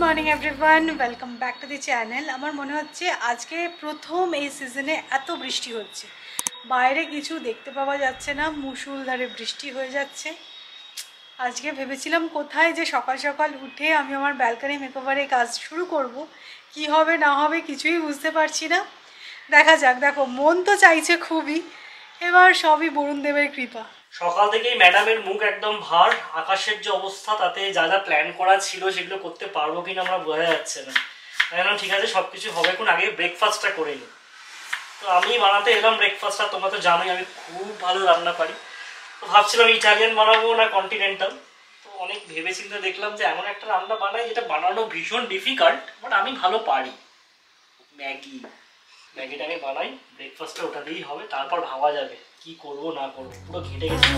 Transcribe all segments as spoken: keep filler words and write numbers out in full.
Morning everyone, welcome back to the channel. আমার মনে হচ্ছে আজকে প্রথম এই সিজনে এত বৃষ্টি হচ্ছে, বাইরে কিছু দেখতে পাওয়া যাচ্ছে না, মুষলধারে বৃষ্টি হয়ে যাচ্ছে। আজকে ভেবেছিলাম কোথায় যে সকাল সকাল উঠে আমি আমার ব্যালকনি মেকওভারে কাজ শুরু করব, কি হবে না হবে কিছুই বুঝতে পারছি না। দেখা যাক। দেখো, মন তো চাইছে খুবই, এবার সবই বরুণ দেবের কৃপা। সকাল থেকেই ম্যাডামের মুখ একদম ভার, আকাশের যে অবস্থা তাতে যা যা প্ল্যান করা ছিল সেগুলো করতে পারবো কিনা আমরা বোঝা যাচ্ছে না। এখন ঠিক আছে, সবকিছু হবে কোন, আগে ব্রেকফাস্টটা করে নিই। তো আমি বানাতে এলাম ব্রেকফাস্টটা। তোমরা তো জানোই আমি খুব ভালো রান্না পারি, তো ভাবছিলাম ইটালিয়ান বানাবো না কন্টিনেন্টাল। তো অনেক ভেবেচিন্তে দেখলাম যে এমন একটা রান্না বানাই যেটা বানানো ভীষণ ডিফিকাল্ট, বাট আমি ভালো পারি। ম্যাগি ম্যাগিটা আমি বানাই, ব্রেকফাস্টে ওটা দিয়েই হবে, তারপর ভাবা যাবে কি করব না করব। পুরো ঘেটে গেছে।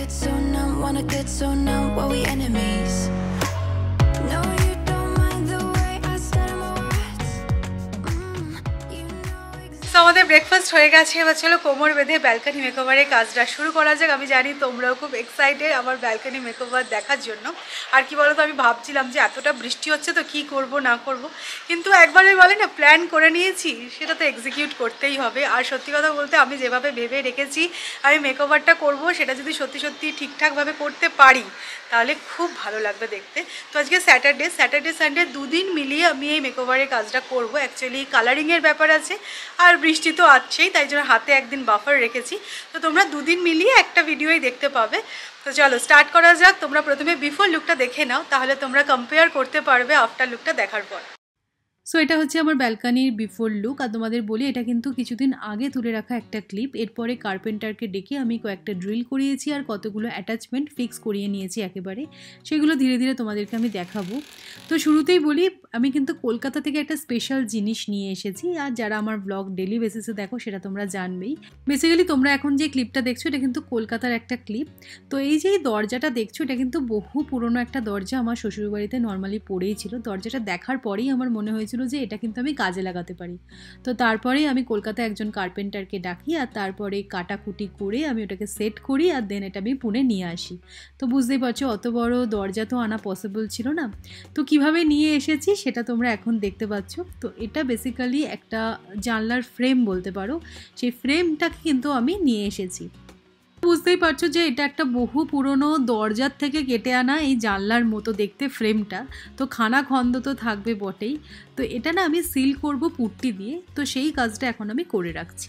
তো আমাদের ব্রেকফাস্ট হয়ে গেছে, এবার চলো কোমর বেঁধে ব্যালকনি মেকওভারের কাজটা শুরু করা যাক। আমি জানি তোমরাও খুব এক্সাইটেড আমার ব্যালকনি মেকওভার দেখার জন্য। আর কি বলো তো, আমি ভাবছিলাম যে এতটা বৃষ্টি হচ্ছে তো কি করব না করব, কিন্তু একবার আমি বলি না, প্ল্যান করে নিয়েছি সেটা তো এক্সিকিউট করতেই হবে। আর সত্যি কথা বলতে, আমি যেভাবে ভেবে রেখেছি আমি মেকওভারটা করব, সেটা যদি সত্যি সত্যি ঠিকঠাকভাবে করতে পারি তাহলে খুব ভালো লাগবে দেখতে। তো আজকে স্যাটারডে স্যাটারডে সানডে দুদিন মিলিয়ে আমি এই মেকওভারের কাজটা করব। অ্যাকচুয়ালি কালারিংয়ের ব্যাপার আছে, আর বৃষ্টি তো আছেই, তাই জন্য হাতে একদিন বাফার রেখেছি। তো তোমরা দুদিন মিলিয়ে একটা ভিডিওই দেখতে পাবে। তো চলো স্টার্ট করা যাক। তোমরা প্রথমে বিফোর লুকটা দেখে নাও, তাহলে তোমরা কম্পেয়ার করতে পারবে আফটার লুকটা দেখার পর। সো এটা হচ্ছে আমার ব্যালকানির বিফোর লুক। আর তোমাদের বলি, এটা কিন্তু কিছুদিন আগে তুলে রাখা একটা ক্লিপ। এরপরে কার্পেন্টারকে ডেকে আমি কয়েকটা ড্রিল করিয়েছি আর কতগুলো অ্যাটাচমেন্ট ফিক্স করিয়ে নিয়েছি একেবারে। সেগুলো ধীরে ধীরে তোমাদেরকে আমি দেখাবো। তো শুরুতেই বলি, আমি কিন্তু কলকাতা থেকে একটা স্পেশাল জিনিস নিয়ে এসেছি। আর যারা আমার ব্লগ ডেলি বেসিসে দেখো সেটা তোমরা জানবেই। বেসিক্যালি তোমরা এখন যে ক্লিপটা দেখছো এটা কিন্তু কলকাতার একটা ক্লিপ। তো এই যে দরজাটা দেখছো, এটা কিন্তু বহু পুরনো একটা দরজা, আমার শ্বশুরবাড়িতে নর্মালি পড়েই ছিল। দরজাটা দেখার পরেই আমার মনে হয়েছিল যে এটা কিন্তু আমি কাজে লাগাতে পারি। তো তারপরেই আমি কলকাতায় একজন কার্পেন্টারকে ডাকি, আর তারপরে কাটাকুটি করে আমি ওটাকে সেট করি, আর দেন এটা আমি পুনে নিয়ে আসি। তো বুঝতেই পারছো অত বড় দরজা তো আনা পসিবল ছিল না। তো কিভাবে নিয়ে এসেছি সেটা তোমরা এখন দেখতে পাচ্ছ। তো এটা বেসিক্যালি একটা জানলার ফ্রেম বলতে পারো, সেই ফ্রেমটাকে কিন্তু আমি নিয়ে এসেছি। বুঝতেই পারছো যে এটা একটা বহু পুরনো দরজার থেকে কেটে আনা এই জানলার মতো দেখতে ফ্রেমটা। তো খানা খন্দ তো থাকবে বটেই। তো এটা না আমি সিল করব পুট্টি দিয়ে, তো সেই কাজটা এখন আমি করে রাখছি।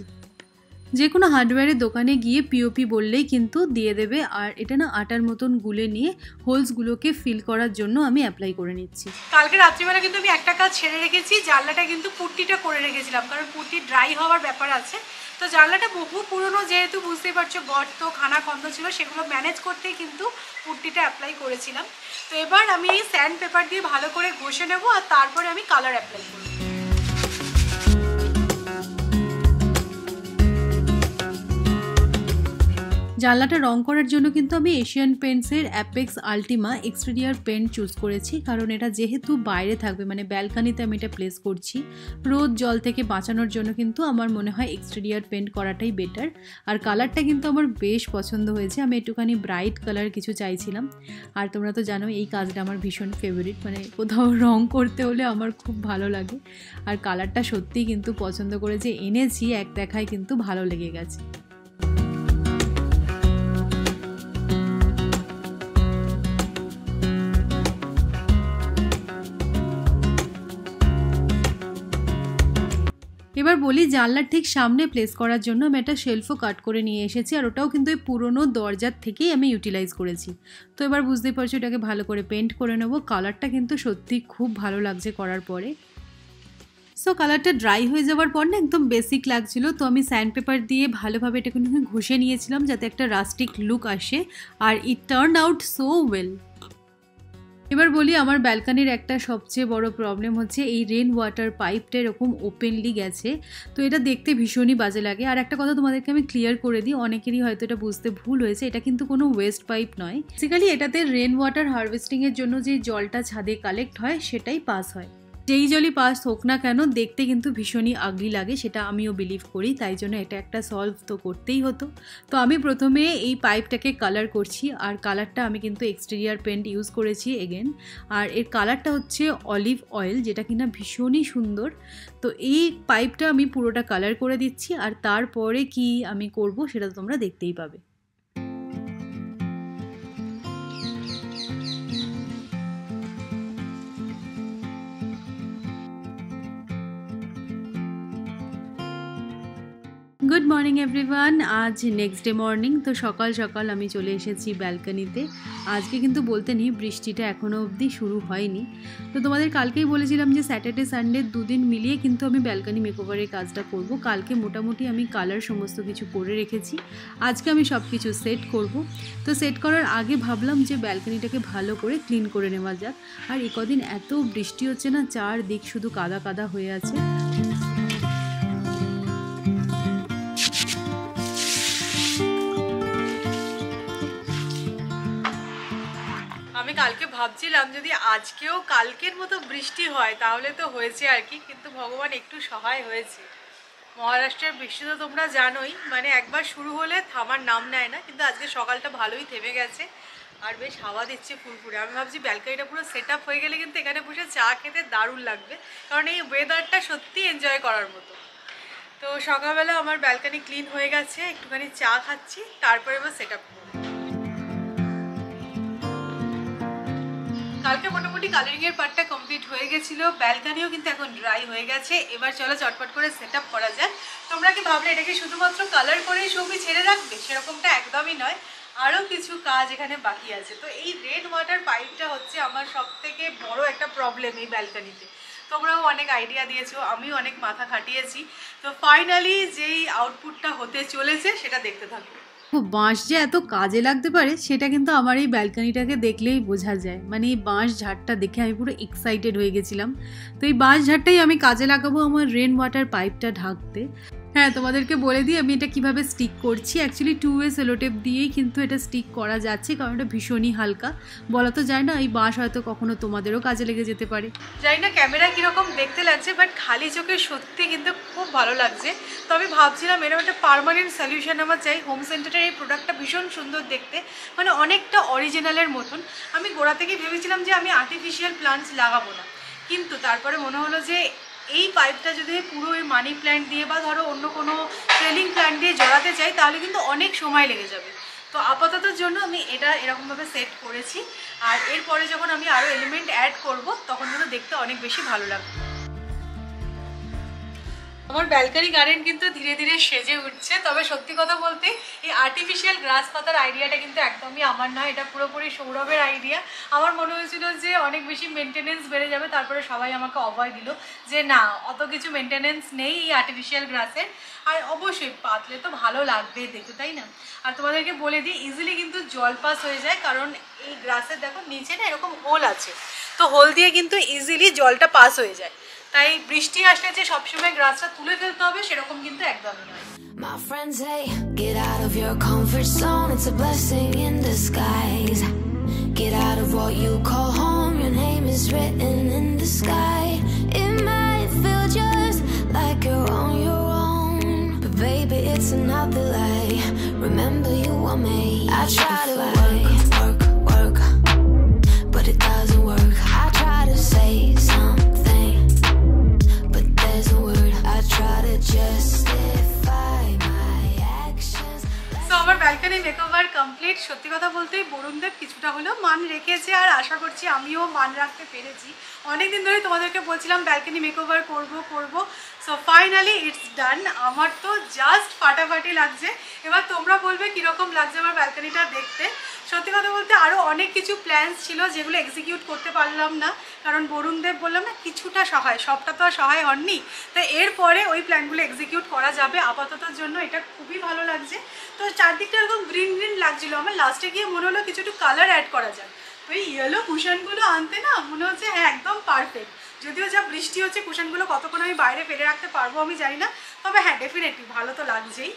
যে কোনো হার্ডওয়্যারের দোকানে গিয়ে পিওপি বললেই কিন্তু দিয়ে দেবে। আর এটা না আটার মতন গুলে নিয়ে হোলসগুলোকে ফিল করার জন্য আমি অ্যাপ্লাই করে নিচ্ছি। কালকে রাত্রিবেলা কিন্তু আমি একটা কাজ ছেড়ে রেখেছি, জানলাটা কিন্তু পুট্টিটা করে রেখেছিলাম, কারণ পুট্টি ড্রাই হওয়ার ব্যাপার আছে। তো জানলাটা বহু পুরনো, যেহেতু বুঝতেই পারছো গর্ত খানা খন্দ ছিল, সেগুলো ম্যানেজ করতেই কিন্তু পুট্টিটা অ্যাপ্লাই করেছিলাম। তো এবার আমি এই স্যান্ড পেপার দিয়ে ভালো করে ঘষে নেবো, আর তারপরে আমি কালার অ্যাপ্লাই করবো। জানলাটা রং করার জন্য কিন্তু আমি এশিয়ান পেন্টসের Apex Ultima exterior paint choose করেছি, কারণ এটা যেহেতু বাইরে থাকবে, মানে ব্যালকানিতে আমি এটা প্লেস করছি, রোদ জল থেকে বাঁচানোর জন্য কিন্তু আমার মনে হয় এক্সটেরিয়ার পেন্ট করাটাই বেটার। আর কালারটা কিন্তু আমার বেশ পছন্দ হয়েছে। আমি একটুখানি ব্রাইট কালার কিছু চাইছিলাম। আর তোমরা তো জানো এই কাজটা আমার ভীষণ ফেভারিট, মানে কোথাও রং করতে হলে আমার খুব ভালো লাগে। আর কালারটা সত্যিই কিন্তু পছন্দ করে যে এনেছি, এক দেখায় কিন্তু ভালো লেগে গেছে। এবার বলি, জানলার ঠিক সামনে প্লেস করার জন্য আমি একটা শেলফও কাট করে নিয়ে এসেছি, আর ওটাও কিন্তু এই পুরনো দরজার থেকেই আমি ইউটিলাইজ করেছি। তো এবার বুঝতেই পারছো এটাকে ভালো করে পেন্ট করে নেবো। কালারটা কিন্তু সত্যি খুব ভালো লাগছে করার পরে। সো কালারটা ড্রাই হয়ে যাওয়ার পর না একদম বেসিক লাগছিল, তো আমি স্যান্ড পেপার দিয়ে ভালোভাবে এটাকে ঘষে নিয়েছিলাম যাতে একটা রাস্টিক লুক আসে, আর it turn out so well. এবার বলি, আমার ব্যালকানির একটা সবচেয়ে বড় প্রবলেম হচ্ছে এই রেন ওয়াটার পাইপটা এরকম ওপেনলি গেছে। তো এটা দেখতে ভীষণই বাজে লাগে। আর একটা কথা তোমাদেরকে আমি ক্লিয়ার করে দিই, অনেকেরই হয়তো এটা বুঝতে ভুল হয়েছে, এটা কিন্তু কোনো ওয়েস্ট পাইপ নয়। বেসিক্যালি এটাতে রেন ওয়াটার হারভেস্টিংয়ের জন্য যে জলটা ছাদে কালেক্ট হয় সেটাই পাস হয়। যেই জলই পাস হোক না কেন দেখতে কিন্তু ভীষণই আগলি লাগে, সেটা আমিও বিলিভ করি, তাই জন্য এটা একটা সলভ তো করতেই হতো। তো আমি প্রথমে এই পাইপটাকে কালার করছি, আর কালারটা আমি কিন্তু এক্সটেরিয়ার পেন্ট ইউজ করেছি এগেন, আর এর কালারটা হচ্ছে অলিভ অয়েল, যেটা কিনা ভীষণই সুন্দর। তো এই পাইপটা আমি পুরোটা কালার করে দিচ্ছি, আর তারপরে কি আমি করব সেটা তো তোমরা দেখতেই পাবে। গুড মর্নিং এভরিওয়ান, আজ নেক্সট ডে মর্নিং। তো সকাল সকাল আমি চলে এসেছি ব্যালকনিতে। আজকে কিন্তু বলতে নেই বৃষ্টিটা এখনও অবধি শুরু হয়নি। তো তোমাদের কালকেই বলেছিলাম যে স্যাটারডে সানডে দুদিন মিলিয়ে কিন্তু আমি ব্যালকনি মেকওভারের কাজটা করব। কালকে মোটামুটি আমি কালার সমস্ত কিছু করে রেখেছি, আজকে আমি সব কিছু সেট করব। তো সেট করার আগে ভাবলাম যে ব্যালকনিটাকে ভালো করে ক্লিন করে নেওয়া যাক। আর এই কদিন এত বৃষ্টি হচ্ছে না, চারদিক শুধু কাদা কাদা হয়ে আছে। আমি কালকে ভাবছিলাম যদি আজকেও কালকের মতো বৃষ্টি হয় তাহলে তো হয়েছে আর কি, কিন্তু ভগবান একটু সহায় হয়েছে। মহারাষ্ট্রের বৃষ্টি তো তোমরা জানোই, মানে একবার শুরু হলে থামার নাম নেয় না, কিন্তু আজকে সকালটা ভালোই থেমে গেছে আর বেশ হাওয়া দিচ্ছে ফুরফুরে। আমি ভাবছি ব্যালকনিটা পুরো সেট আপ হয়ে গেলে কিন্তু এখানে বসে চা খেতে দারুণ লাগবে, কারণ এই ওয়েদারটা সত্যি এনজয় করার মতো। তো সকালবেলা আমার ব্যালকনি ক্লিন হয়ে গেছে, একটুখানি চা খাচ্ছি, তারপরে এবার সেট আপ করবো। কালকে মোটামুটি কালারিংয়ের পার্টটা কমপ্লিট হয়ে গেছিলো, ব্যালকনিও কিন্তু এখন ড্রাই হয়ে গেছে। এবার চলো চটপট করে সেট আপ করা যাক। তোমরা কি ভাবলে এটাকে শুধুমাত্র কালার করেই ছবি ছেড়ে রাখবে? সেরকমটা একদমই নয়, আরও কিছু কাজ এখানে বাকি আছে। তো এই রেন ওয়াটার পাইপটা হচ্ছে আমার সব থেকে বড় একটা প্রবলেম এই ব্যালকনিতে। তোমরাও অনেক আইডিয়া দিয়েছো, আমিও অনেক মাথা খাটিয়েছি। তো ফাইনালি যেই আউটপুটটা হতে চলেছে সেটা দেখতে থাকবো। বাঁশ যে এত কাজে লাগতে পারে সেটা কিন্তু আমার এই ব্যালকনিটাকে দেখলেই বোঝা যায়। মানে এই বাঁশ ঝাড়টা দেখে আমি পুরো এক্সাইটেড হয়ে গেছিলাম। তো এই বাঁশ ঝাড়টাই আমি কাজে লাগাবো আমার রেন ওয়াটার পাইপটা ঢাকতে। হ্যাঁ, তোমাদেরকে বলে দিই আমি এটা কিভাবে স্টিক করছি। অ্যাকচুয়ালি টু ওয়ে সেলোটেপ দিয়েই কিন্তু এটা স্টিক করা যাচ্ছে, কারণ এটা ভীষণই হালকা। বলা তো যায় না, এই বাঁশ হয়তো কখনো তোমাদেরও কাজে লেগে যেতে পারে। জানি না ক্যামেরা কীরকম দেখতে লাগছে, বাট খালি চোখে সত্যি কিন্তু খুব ভালো লাগছে। তো আমি ভাবছিলাম এরকম একটা পার্মানেন্ট সলিউশন আমার চাই। হোম সেন্টারের এই প্রোডাক্টটা ভীষণ সুন্দর দেখতে, মানে অনেকটা অরিজিনালের মতন। আমি গোড়া থেকেই ভেবেছিলাম যে আমি আর্টিফিশিয়াল প্লান্টস লাগাবো না, কিন্তু তারপরে মনে হলো যে এই পাইপটা যদি পুরো ওই মানি প্ল্যান্ট দিয়ে বা ধরো অন্য কোনো ট্রেলিং প্ল্যান্ট দিয়ে জড়াতে চাই তাহলে কিন্তু অনেক সময় লেগে যাবে। তো আপাততর জন্য আমি এটা এরকমভাবে সেট করেছি, আর এরপরে যখন আমি আরও এলিমেন্ট অ্যাড করব তখন কিন্তু দেখতে অনেক বেশি ভালো লাগবে। আমার ব্যালকনি গার্ডেন কিন্তু ধীরে ধীরে সেজে উঠছে। তবে সত্যি কথা বলতে এই আর্টিফিশিয়াল গ্রাস পাতার আইডিয়াটা কিন্তু একদমই আমার নয়, এটা পুরোপুরি সৌরভের আইডিয়া। আমার মনে হয়েছিল যে অনেক বেশি মেনটেনেন্স বেড়ে যাবে, তারপরে সবাই আমাকে অভয় দিল যে না, অত কিছু মেনটেনেন্স নেই এই আর্টিফিশিয়াল গ্রাসের। আর অবশ্যই পাতলে তো ভালো লাগবে দেখতে, তাই না? আর তোমাদেরকে বলে দিই ইজিলি কিন্তু জল পাস হয়ে যায়, কারণ এই গ্রাসের দেখো নিচে না এরকম হোল আছে, তো হোল দিয়ে কিন্তু ইজিলি জলটা পাস হয়ে যায়। তাই বৃষ্টি আসলে যে সবসময় গ্রাসটা তুলে ফেলতে হবে সেরকম কিন্তু একদমই নয়। My friends say, get out of your comfort zone, it's a blessing in disguise. Get out of what you call home, your name is written in the sky. It might feel just like you're on your own, but baby it's another lie. Remember you were made. I try to work, work, work, but it doesn't work. I try to say something, but there's a word. I try to justify my actions. So আমার balcony makeover complete. সত্যি কথা বলতেই বরুণদেব কিছুটা হলেও মান রেখেছে, আর আশা করছি আমিও মান রাখতে পেরেছি। অনেকদিন ধরে তোমাদেরকে বলছিলাম ব্যালকনি মেকওভার করব করব, সো ফাইনালি ইটস ডান। আমার তো জাস্ট ফাটাফাটি লাগছে। এবার তোমরা বলবে কীরকম লাগছে আমার ব্যালকনিটা দেখতে। সত্যি কথা বলতে আরও অনেক কিছু প্ল্যানস ছিল যেগুলো এক্সিকিউট করতে পারলাম না, কারণ বরুণদেব বললাম না কিছুটা সহায়, সবটা তো আর সহায় হননি। তাই এরপরে ওই প্ল্যানগুলো এক্সিকিউট করা যাবে। আপাততর জন্য এটা খুবই ভালো লাগছে। তো চারদিকটা এরকম গ্রিন গ্রিন লাগছিলো, আমার লাস্টে গিয়ে মনে হলো কিছু একটু কালার অ্যাড করা যায়। ওই ইয়েলো কুশনগুলো আনতে না মনে হচ্ছে হ্যাঁ একদম পারফেক্ট। যদিও যা বৃষ্টি হচ্ছে কুশনগুলো কতক্ষণ আমি বাইরে ফেলে রাখতে পারবো আমি জানি না, তবে হ্যাঁ ডেফিনেটলি ভালো তো লাগছেই।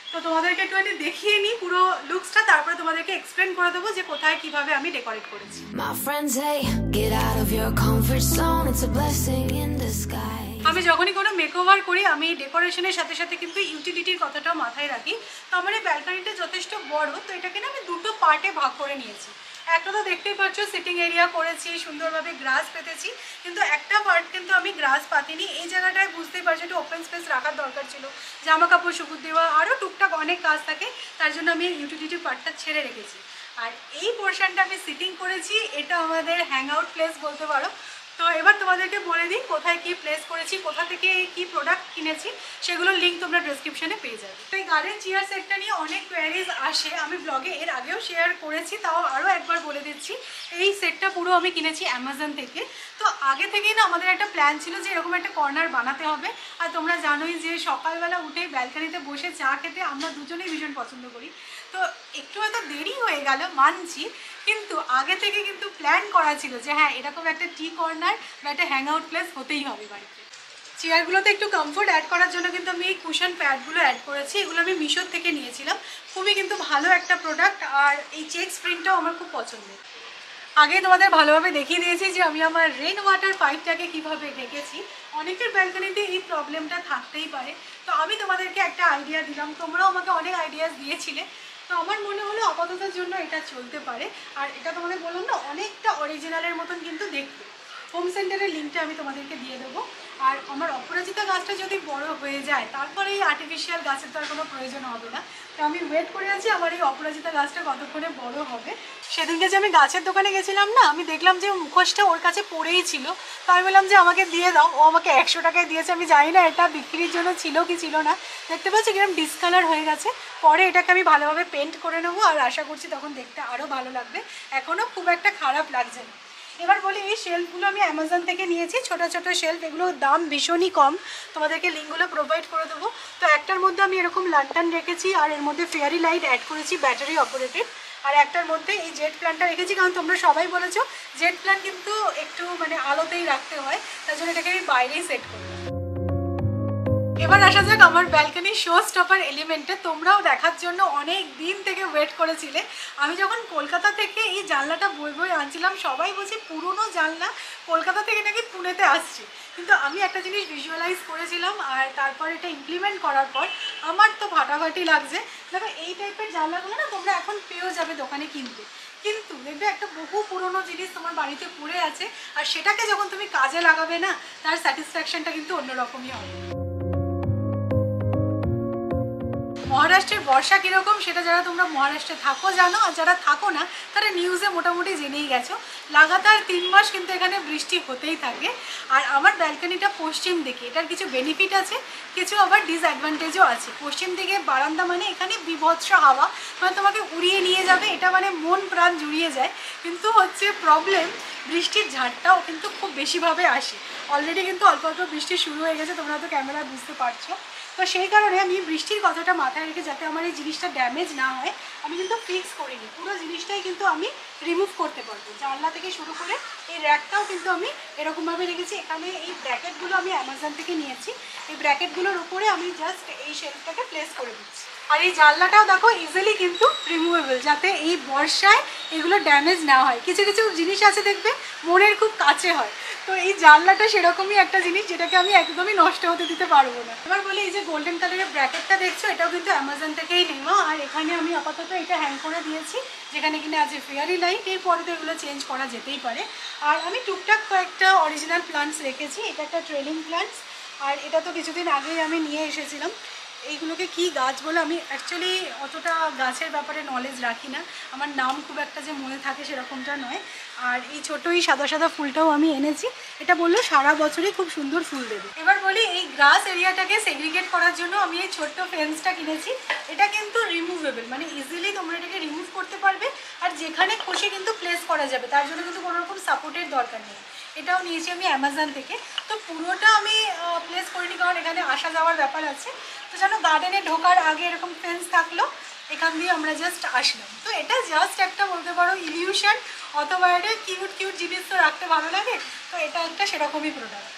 তো তোমাদেরকে একটুখানি দেখিয়ে নিই পুরো লুকসটা, তারপরে তোমাদেরকে এক্সপ্লেন করে দেবো যে কোথায় কিভাবে আমি ডেকোরেট করেছি। My friends say, get out of your comfort zone. It's a blessing in disguise. আমি যখনই কোনো মেকওভার করি আমি ডেকোরেশনের সাথে সাথে কিন্তু ইউটিলিটির কথাটাও মাথায় রাখি। তো আমার এই ব্যালকনিটা যথেষ্ট বড়, তো এটাকে না আমি দুটো পার্টে ভাগ করে নিয়েছি। একটা তো দেখতেই পাচ্ছ সিটিং এরিয়া করেছি, সুন্দরভাবে গ্রাস পেতেছি, কিন্তু একটা পার্ট কিন্তু আমি গ্রাস পাতিনি। এই জায়গাটায় বুঝতেই পারছি একটু ওপেন স্পেস রাখার দরকার ছিল, জামা কাপড় শুকুর দেওয়া আরও টুকটাক অনেক কাজ থাকে, তার জন্য আমি ইউটিলিটি পার্টটা ছেড়ে রেখেছি। আর এই পোর্শনটা আমি সিটিং করেছি, এটা আমাদের হ্যাং আউট প্লেস বলতে পারো। তো এবার তোমাদেরকে বলে দিই কোথায় কি প্লেস করেছি, কোথা থেকে কি প্রোডাক্ট কিনেছি, সেগুলোর লিঙ্ক তোমরা ডেসক্রিপশনে পেয়ে যাবে। তো এই গার্ডেন চেয়ার সেটটা নিয়ে অনেক কোয়ারিজ আসে, আমি ব্লগে এর আগেও শেয়ার করেছি, তাও আরও একবার বলে দিচ্ছি। এই সেটটা পুরো আমি কিনেছি অ্যামাজন থেকে। তো আগে থেকেই না আমাদের একটা প্ল্যান ছিল যে এরকম একটা কর্নার বানাতে হবে। আর তোমরা জানোই যে সকালবেলা উঠে ব্যালকানিতে বসে চা খেতে আমরা দুজনেই ভীষণ পছন্দ করি। তো একটু হয়তো দেরি হয়ে গেল মানছি, কিন্তু আগে থেকে কিন্তু প্ল্যান করা ছিল যে হ্যাঁ এরকম একটা টি কর্নার বা একটা হ্যাং আউট প্লেস হতেই হবে বাড়িতে। চেয়ারগুলোতে একটু কমফোর্ট অ্যাড করার জন্য কিন্তু আমি এই কুশন প্যাডগুলো অ্যাড করেছি, এগুলো আমি মিশোর থেকে নিয়েছিলাম। খুবই কিন্তু ভালো একটা প্রোডাক্ট, আর এই চেক্স প্রিন্টটাও আমার খুব পছন্দের। আগে তোমাদের ভালোভাবে দেখিয়ে দিয়েছি যে আমি আমার রেন ওয়াটার পাইপটাকে কীভাবে ঢেকেছি। অনেকের ব্যালকনিতে এই প্রবলেমটা থাকতেই পারে, তো আমি তোমাদেরকে একটা আইডিয়া দিলাম, তোমরাও আমাকে অনেক আইডিয়াস দিয়েছিলে। তো আমার মনে হলো আপাততের জন্য এটা চলতে পারে। আর এটা তোমাদের বললাম না অনেকটা অরিজিনালের মতন কিন্তু দেখতে। হোম সেন্টারের লিঙ্কটা আমি তোমাদেরকে দিয়ে দেবো। আর আমার অপরাজিতা গাছটা যদি বড় হয়ে যায় তারপরে এই আর্টিফিশিয়াল গাছের তো আর কোনো প্রয়োজন হবে না। তো আমি ওয়েট করে আছি আমার এই অপরাজিতা গাছটা কতক্ষণে বড় হবে। সেদিনকে যে আমি গাছের দোকানে গেছিলাম না, আমি দেখলাম যে মুখোশটা ওর কাছে পড়েই ছিল। তো আমি বললাম যে আমাকে দিয়ে দাও, ও আমাকে একশো টাকায় দিয়েছে। আমি জানি না এটা বিক্রির জন্য ছিল কি ছিল না, দেখতে পাচ্ছি কিরকম ডিসকালার হয়ে গেছে। পরে এটাকে আমি ভালোভাবে পেন্ট করে নেবো, আর আশা করছি তখন দেখতে আরও ভালো লাগবে। এখনও খুব একটা খারাপ লাগছে না। এবার বলি এই শেলফগুলো আমি অ্যামাজন থেকে নিয়েছি, ছোটো ছোটো শেলফ, এগুলোর দাম ভীষণই কম, তোমাদেরকে লিঙ্কগুলো প্রোভাইড করে দেবো। তো একটার মধ্যে আমি এরকম লান্টান রেখেছি, আর এর মধ্যে ফেয়ারি লাইট অ্যাড করেছি ব্যাটারি অপারেটেড। আর একটার মধ্যে এই জেট প্ল্যান্টটা রেখেছি, কারণ তোমরা সবাই বলেছো জেট প্ল্যান্ট কিন্তু একটু মানে আলোতেই রাখতে হয়, তার জন্য এটাকে আমি বাইরেই সেট করি। এবার আসা যাক আমার ব্যালকনি শো স্টপার এলিমেন্টে। তোমরাও দেখার জন্য অনেক দিন থেকে ওয়েট করেছিলে। আমি যখন কলকাতা থেকে এই জানলাটা বই বই আনছিলাম, সবাই বলছে পুরনো জানলা, কলকাতা থেকে নাকি পুনেতে আসছে। কিন্তু আমি একটা জিনিস ভিজুয়ালাইজ করেছিলাম, আর তারপর এটা ইমপ্লিমেন্ট করার পর আমার তো ফাটাফাটি লাগছে। দেখো এই টাইপের জানলাগুলো না তোমরা এখন পেয়েও যাবে দোকানে কিনতে, কিন্তু দেখবে একটা বহু পুরনো জিনিস তোমার বাড়িতে পড়ে আছে, আর সেটাকে যখন তুমি কাজে লাগাবে না, তার স্যাটিসফ্যাকশনটা কিন্তু অন্যরকমই হবে। মহারাষ্ট্রের বর্ষা কীরকম সেটা যারা তোমরা মহারাষ্ট্রে থাকো জানো, আর যারা থাকো না তারা নিউজে মোটামুটি জেনেই গেছো। লাগাতার তিন মাস কিন্তু এখানে বৃষ্টি হতেই থাকে। আর আমার ব্যালকনিটা পশ্চিম দিকে, এটার কিছু বেনিফিট আছে, কিছু আবার ডিসঅ্যাডভান্টেজও আছে। পশ্চিম দিকে বারান্দা মানে এখানে বিভৎস হাওয়া, মানে তোমাকে উড়িয়ে নিয়ে যাবে, এটা মানে মন প্রাণ জুড়িয়ে যায়। কিন্তু হচ্ছে প্রবলেম, বৃষ্টির ঝাড়টাও কিন্তু খুব বেশিভাবে আসে। অলরেডি কিন্তু অল্প অল্প বৃষ্টি শুরু হয়ে গেছে, তোমরা তো ক্যামেরায় বুঝতে পারছো। তো সেই কারণে আমি বৃষ্টির কথাটা মাথায় রেখে যাতে আমার এই জিনিসটা ড্যামেজ না হয়, আমি কিন্তু ফিক্স করিনি। পুরো জিনিসটাই কিন্তু আমি রিমুভ করতে পারবো, জানলা থেকে শুরু করে এই র্যাকটাও কিন্তু আমি এরকমভাবে রেখেছি। এখানে এই ব্র্যাকেটগুলো আমি অ্যামাজন থেকে নিয়েছি, এই ব্র্যাকেটগুলোর উপরে আমি জাস্ট এই শেলফটাকে প্লেস করে দিচ্ছি। আর এই জানলাটাও দেখো ইজিলি কিন্তু রিমুভেবল, যাতে এই বর্ষায় এগুলো ড্যামেজ না হয়। কিছু কিছু জিনিস আছে দেখবে মনের খুব কাছে হয়, তো এই জানলাটা সেরকমই একটা জিনিস যেটাকে আমি একদমই নষ্ট হতে দিতে পারবো না। এবার বলি এই যে গোল্ডেন কালারের ব্র্যাকেটটা দেখছো, এটাও কিন্তু অ্যামাজন থেকেই নেওয়া। আর এখানে আমি আপাতত এটা হ্যাং করে দিয়েছি, যেখানে কিনা আছে ফেয়ারি লাইট। এরপরে তো এগুলো চেঞ্জ করা যেতেই পারে। আর আমি টুকটাক কয়েকটা অরিজিনাল প্লান্টস রেখেছি। এটা একটা ট্রেলিং প্লান্টস, আর এটা তো কিছুদিন আগেই আমি নিয়ে এসেছিলাম। এইগুলোকে কি গাছ বলে আমি অ্যাকচুয়ালি অতটা গাছের ব্যাপারে নলেজ রাখি না, আমার নাম খুব একটা যে মনে থাকে সেরকমটা নয়। আর এই ছোটো এই সাদা সাদা ফুলটাও আমি এনেছি, এটা বললো সারা বছরই খুব সুন্দর ফুল দেবে। এবার বলি এই গ্রাস এরিয়াটাকে সেগ্রিগেট করার জন্য আমি এই ছোট্ট ফেন্সটা কিনেছি। এটা কিন্তু রিমুভেবল, মানে ইজিলি তোমরা এটাকে রিমুভ করতে পারবে, আর যেখানে খুশি কিন্তু প্লেস করা যাবে, তার জন্য কিন্তু কোনো রকম সাপোর্টের দরকার নেই। এটাও নিয়েছি আমি অ্যামাজন থেকে। তো পুরোটা আমি প্লেস করিনি, কারণ এখানে আসা যাওয়ার ব্যাপার আছে। তো জানো গার্ডেনে ঢোকার আগে এরকম ফেন্স থাকলো, এখান দিয়ে আমরা জাস্ট আসলাম। তো এটা জাস্ট একটা বলতে পারো ইলিউশন, অথবা এটা কিউট কিউট জিনিস তো রাখতে ভালো লাগে, তো এটা একটা সেরকমই product.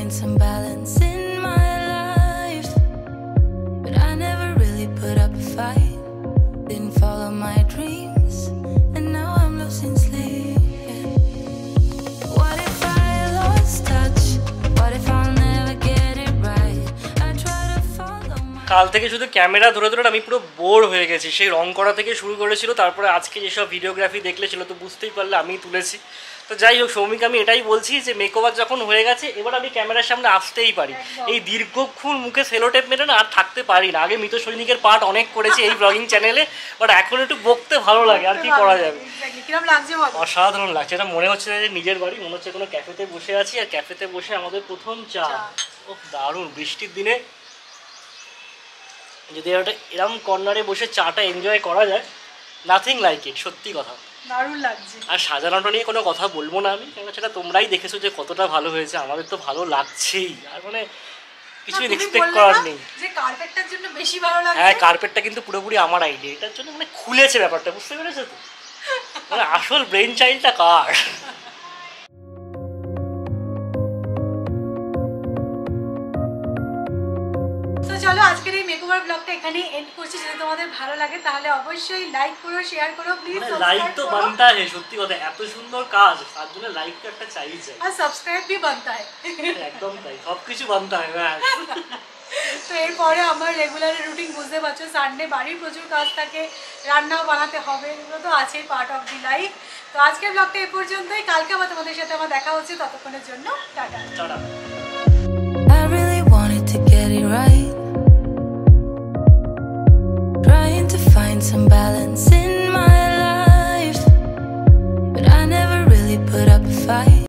find some balance in my life, but I never really put up a fight. Didn't follow my dreams, and now I'm losing sleep. Yeah. What if I lost touch? What if I'll never get it right? I try to follow my... কাল থেকে শুধু camera ধরে ধরে আমি পুরো bore হয়ে গেছি। সেই রং করা থেকে শুরু করেছিল, তারপরে আজকে যেসব ভিডিওগ্রাফি দেখলে ছিল তো বুঝতেই পারলে আমি তুলেছি। তো যাই হোক সৌমিক, আমি এটাই বলছি যে মেকওভার যখন হয়ে গেছে এবার আমি ক্যামেরার সামনে আসতেই পারি। এই দীর্ঘক্ষণ মুখে সেলোটেপ মেরে না আর থাকতে পারি না। আগে মৃত সৈনিকের পার্ট অনেক করেছি এই ব্লগিং চ্যানেলে, বাট এখন একটু বকতে ভালো লাগে, আর কি করা যাবে। অসাধারণ লাগছে, এটা মনে হচ্ছে যে নিজের বাড়ি, মনে হচ্ছে কোনো ক্যাফেতে বসে আছি, আর ক্যাফেতে বসে আমাদের প্রথম চা। ও দারুণ, বৃষ্টির দিনে যদি একটা এরম কর্নারে বসে চাটা এনজয় করা যায়, নাথিং লাইক ইট, সত্যি কথা দারুণ লাগছে। আর সাজানোটা নিয়ে কোনো কথা বলবো না আমি, কারণ সেটা তোমরাই দেখেছো যে কতটা ভালো হয়েছে, আমাদের তো ভালো লাগছেই। আর মানে কিছু এক্সপেক্ট করার নেই যে কার্পেটটার জন্য বেশি ভালো লাগছে। হ্যাঁ, কার্পেটটা কিন্তু পুরোপুরি আমার আইডিয়া, এটার জন্য মানে খুলেছে ব্যাপারটা, বুঝতে পেরেছো তো? মানে আসল ব্রেন চাইল্ডটা কার? চলো আজকের এই মেকওভার ব্লগটা এখানেই এন্ড করছি। যদি তোমাদের ভালো লাগে তাহলে অবশ্যই লাইক করো, শেয়ার করো, প্লিজ লাইক তো বানতা है, সত্যি কথা, এত সুন্দর কাজ, তার জন্য লাইক তো একটা চাই চাই, আর সাবস্ক্রাইব भी बनता है। একদম তাই, সবকিছু বানতা है। তো এরপরে আমার রেগুলার রুটিন বুঝতে পারছো, সানডে বাড়ির প্রচুর কাজ থাকে, রান্নাও বানাতে হবে, এগুলো তো আছেই, পার্ট অফ দি লাইফ। তো আজকের ব্লগটা এই পর্যন্তই, কালকে আবার তোমাদের সাথে আমার দেখা হচ্ছে, ততক্ষণের জন্য tata tata. I really wanted to get it right, trying to find some balance in my life, but I never really put up a fight.